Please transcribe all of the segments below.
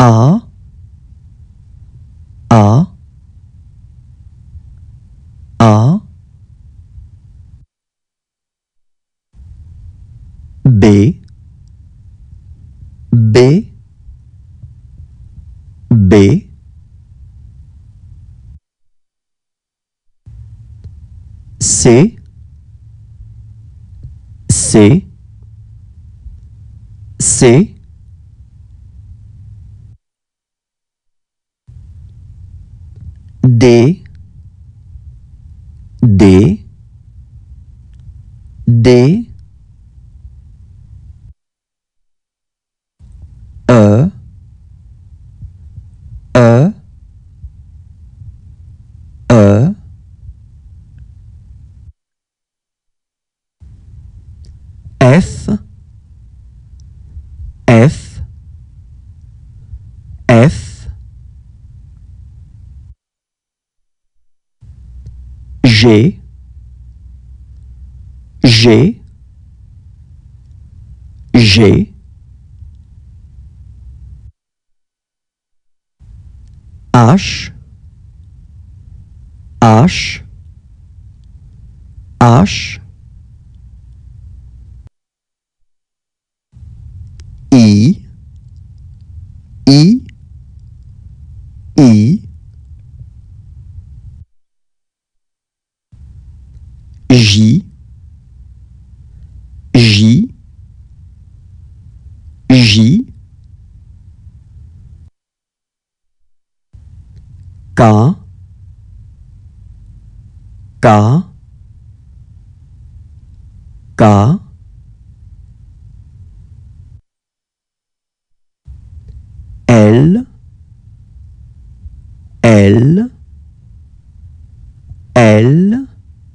A, A, A, B, B, B, C, C, C, D, D, D, E, E, E, F, F, F, G, G, G, H, H, H, I, I, I, J, J, J, K, K, K, L, L, L,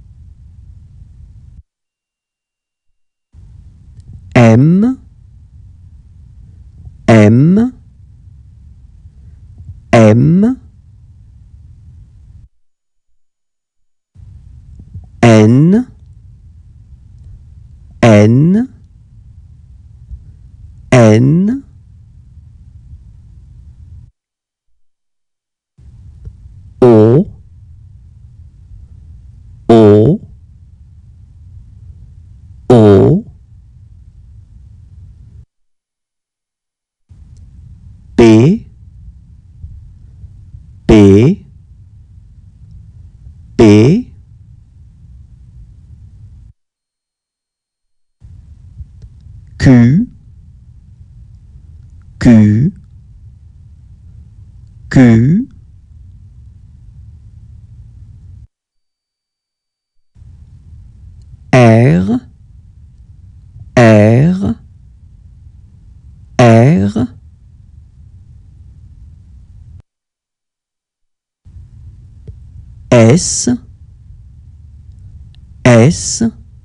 M, M, M, N, N, N, O, O, O, P, P, P, Q, Q, Q, R, R, R, S, S,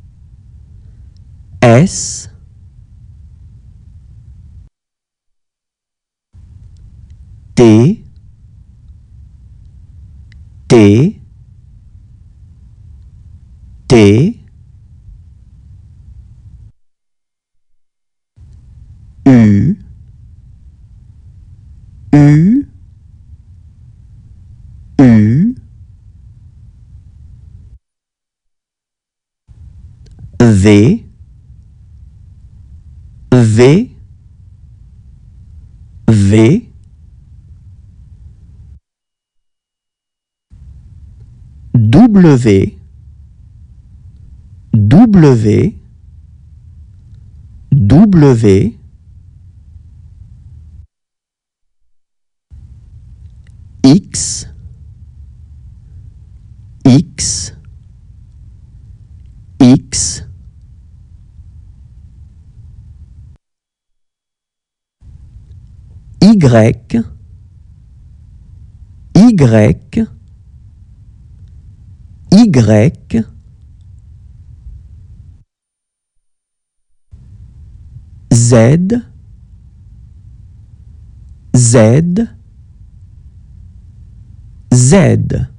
S, T, T, T, U, U, U, V, V, V, W, W, W, X, X, X, Y, Y, Y, Z, Z, Z.